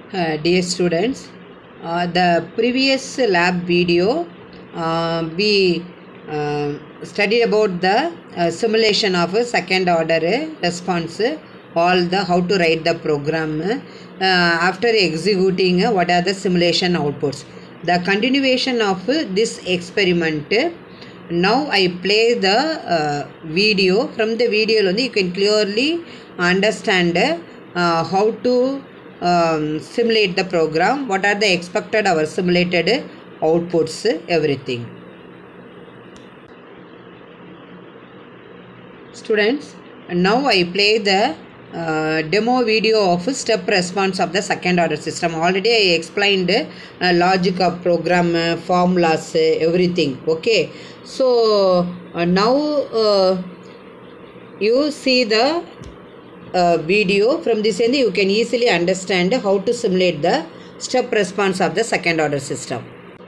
Dear students, the previous lab video we studied about the simulation of a second order response, all the how to write the program after executing what are the simulation outputs. The continuation of this experiment. Now I play the video. From the video you can clearly understand how to simulate the program, what are the expected our simulated outputs, everything. Students, now I play the demo video of step response of the second order system. Already I explained logic of program, formulas, everything. Okay, so now you see the video. From this end you can easily understand how to simulate the step response of the second order system.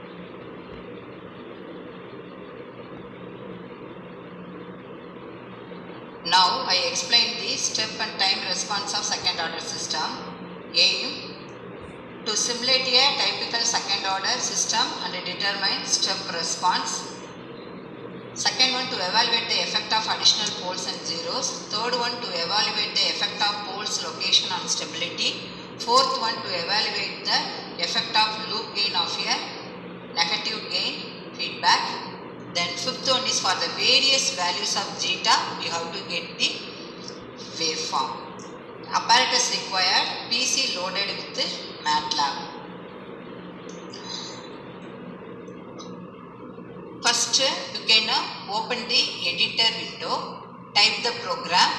Now I explain the step and time response of second order system. Aim to simulate a typical second order system and determine step response. Second one, to evaluate the effect of additional poles and zeros. Third one, to evaluate the effect of poles location on stability. Fourth one, to evaluate the effect of loop gain of a negative gain feedback. Then fifth one is for the various values of zeta, we have to get the waveform. Apparatus required, PC loaded with MATLAB. First, you can open the editor window, type the program.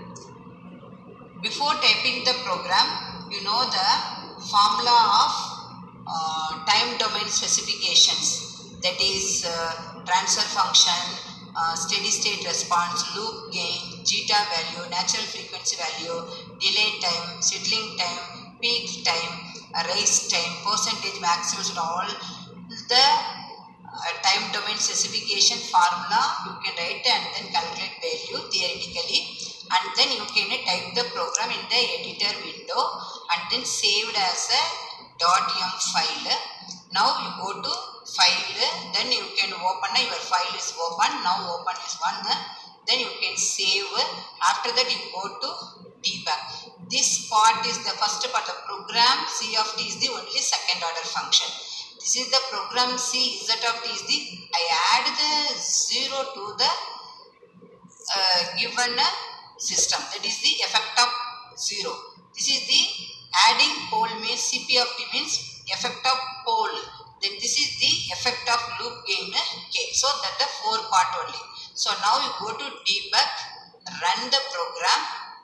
Before typing the program, you know the formula of time domain specifications, that is transfer function, steady state response, loop gain, zeta value, natural frequency value, delay time, settling time, peak time, rise time, percentage maximum, all the time domain specification formula you can write and then calculate value theoretically, and then you can type the program in the editor window and then saved as a .m file. Now you go to file, then you can open, your file is open, now open is one, then you can save. After that you go to debug. This part is the first part of program. C of t is the only second order function. This is the program C, Z of t is the, I add the 0 to the given system, that is the effect of 0. This is the adding pole means CP of t means effect of pole. Then this is the effect of loop gain K. So that the 4 part only. So now you go to debug, run the program,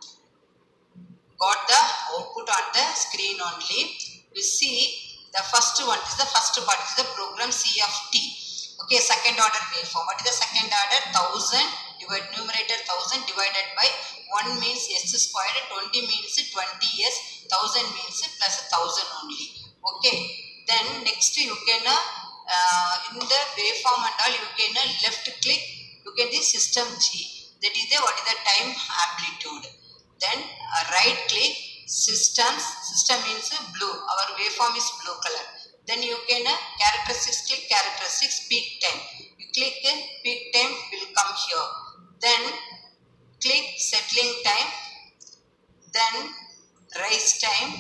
got the output on the screen only. You see the first one is the first part, is the program C of t. Okay, second order waveform. What is the second order? 1000 numerator 1000 divided by 1 means s squared, 20 means 20s, 1000 means plus 1000 only. Okay, then next you can in the waveform and all you can left click, you get the system G, that is the what is the time amplitude. Then right click systems, system means blue, our waveform is blue color. Then you can characteristics, click characteristics, peak time, you click peak time will come here. Then click settling time, then rise time,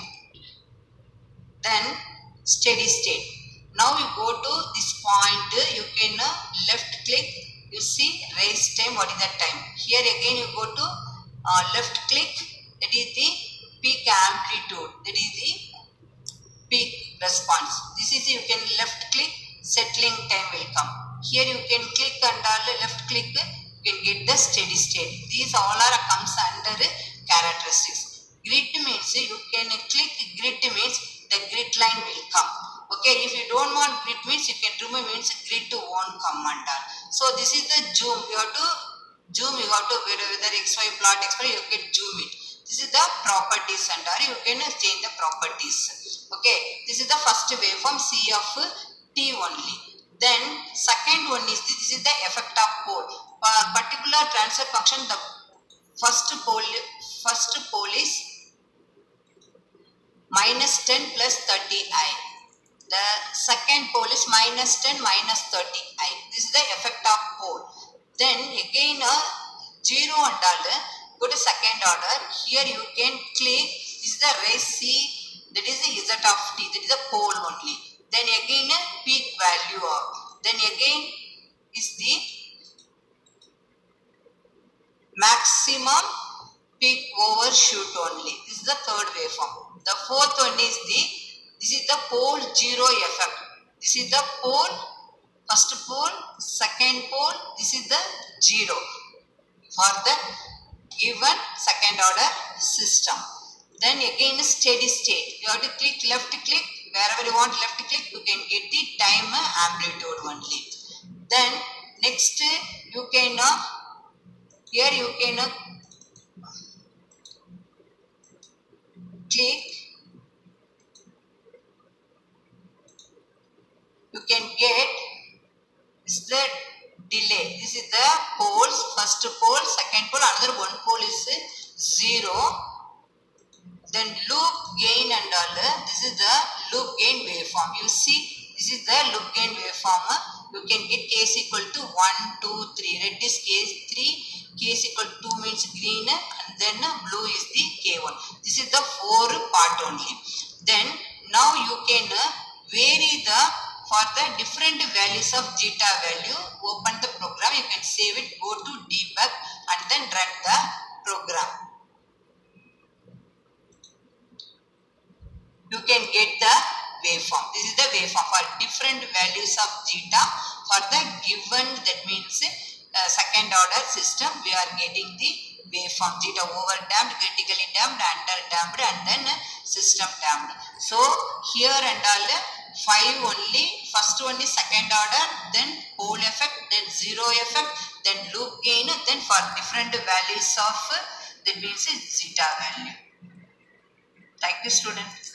then steady state. Now you go to this point, you can left click, you see rise time, what is that time. Here again you go to left click, that is the peak amplitude, that is the peak response. This is, you can left click, settling time will come. Here you can click and left click, you can get the steady state. These all are comes under characteristics. Grid means you can click grid means the grid line will come. Okay, if you don't want grid means you can remove means grid won't come under. So this is the zoom. You have to zoom, you have to whether xy plot xy, you can zoom it. This is the properties and you can change the properties. Okay, this is the first waveform C of t only. Then second one is this is the effect of pole. Particular transfer function, the first pole is minus 10 plus 30i. The second pole is minus 10 minus 30i. This is the effect of pole. Then again 0 and all, go to second order. Here you can click, this is the raise C, that is the z of t, that is the pole only. Then again peak value of, then again is the maximum peak overshoot only. This is the third waveform. The fourth one is this is the pole 0 effect. This is the pole, first pole, second pole, this is the 0 for the given second order system. Then again steady state. You have to click left click, wherever you want left click, you can get the time amplitude only. Then next you can here you can click, you can get this is the delay. This is the poles, first pole, second pole, another one pole is 0. Then loop gain and all, this is the loop gain waveform. You see, this is the loop gain waveform. You can get k is equal to 1, 2, 3. Red is k3, k is equal to 2 means green, and then blue is the k1. This is the 4 part only. Then now you can vary the, for the different values of zeta value, open the program, you can save it, go to debug and then run the program. You can get the waveform. This is the waveform for different values of zeta for the given, that means second order system. We are getting the waveform zeta over damped, critically damped, under damped, and then system damped. So here and all 5 only. First one is second order, then pole effect, then 0 effect, then loop gain, then for different values of, that means zeta value. Thank you, students.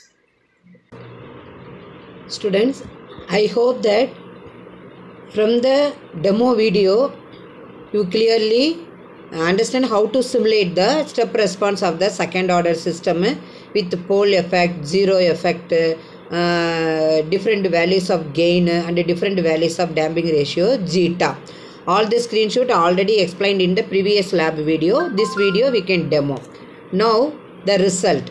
Students, I hope that from the demo video you clearly understand how to simulate the step response of the second order system with pole effect, 0 effect, different values of gain and different values of damping ratio zeta. All the screenshot already explained in the previous lab video. This video we can demo. Now the result.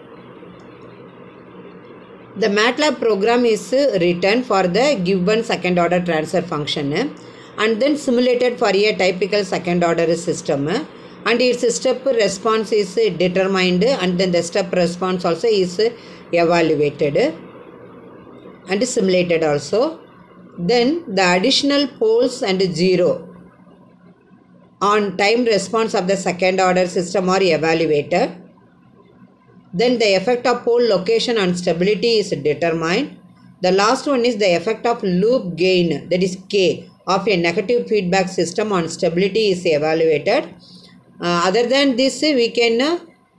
The MATLAB program is written for the given second order transfer function and then simulated for a typical second order system, and its step response is determined, and then the step response also is evaluated and simulated also. Then the additional poles and 0 on time response of the second order system are evaluated. Then the effect of pole location on stability is determined. The last one is the effect of loop gain, that is K, of a negative feedback system on stability is evaluated. Other than this, we can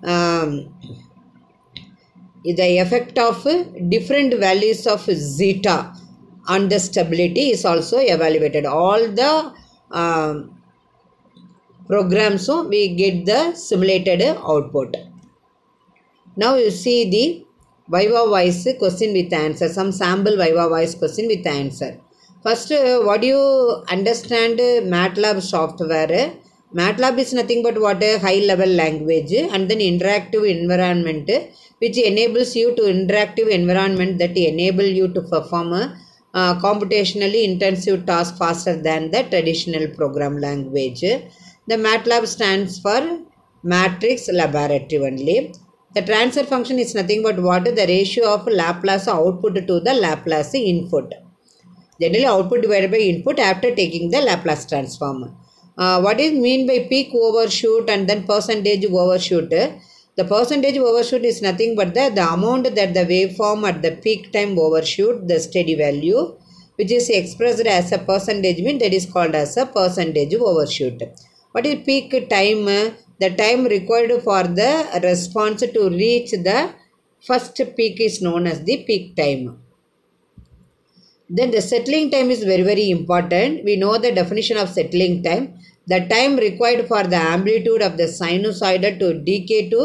the effect of different values of zeta on the stability is also evaluated. All the programs, so we get the simulated output. Now you see the Viva Voice question with answer, some sample Viva Voice question with answer. First, what do you understand MATLAB software? MATLAB is nothing but what a high level language and then interactive environment which enables you to interactive environment that enable you to perform a computationally intensive task faster than the traditional program language. The MATLAB stands for matrix laboratory only. The transfer function is nothing but what? The ratio of Laplace output to the Laplace input. Generally output divided by input after taking the Laplace transform. What is mean by peak overshoot and then percentage overshoot? The percentage overshoot is nothing but the amount that the waveform at the peak time overshoot the steady value, which is expressed as a percentage, mean that is called as a percentage overshoot. What is peak time? The time required for the response to reach the first peak is known as the peak time. Then the settling time is very important. We know the definition of settling time. The time required for the amplitude of the sinusoid to decay to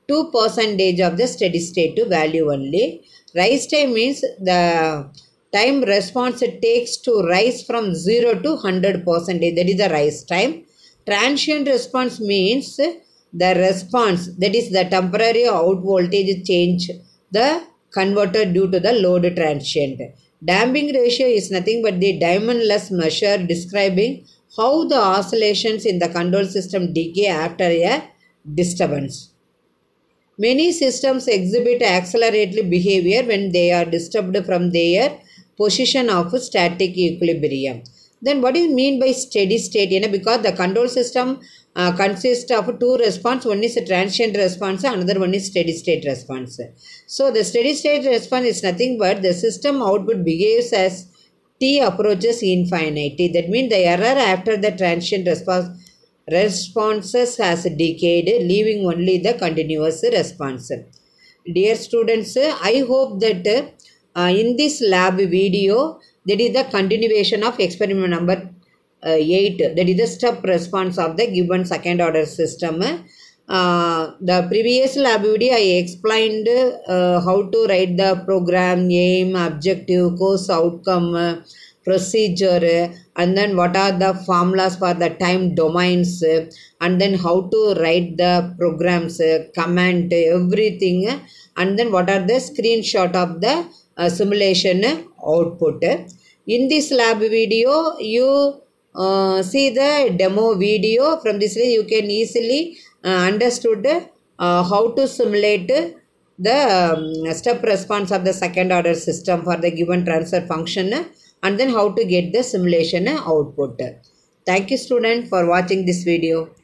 2% of the steady state value only. Rise time means the time response it takes to rise from 0 to 100%. That is the rise time. Transient response means the response, that is the temporary out voltage change, the converter due to the load transient. Damping ratio is nothing but the diamondless measure describing how the oscillations in the control system decay after a disturbance. Many systems exhibit acceleratory behavior when they are disturbed from their position of static equilibrium. Then what is mean by steady state? Because the control system consists of two response. One is a transient response, another one is steady state response. So the steady state response is nothing but the system output behaves as t approaches infinity. That means the error after the transient responses has decayed, leaving only the continuous response. Dear students, I hope that in this lab video, that is the continuation of experiment number 8, that is the step response of the given second order system. The previous lab video I explained how to write the program, aim, objective, course outcome, procedure, and then what are the formulas for the time domains, and then how to write the programs, command, everything, and then what are the screenshot of the simulation output. In this lab video, you see the demo video. From this way you can easily understood how to simulate the step response of the second order system for the given transfer function, and then how to get the simulation output. Thank you student for watching this video.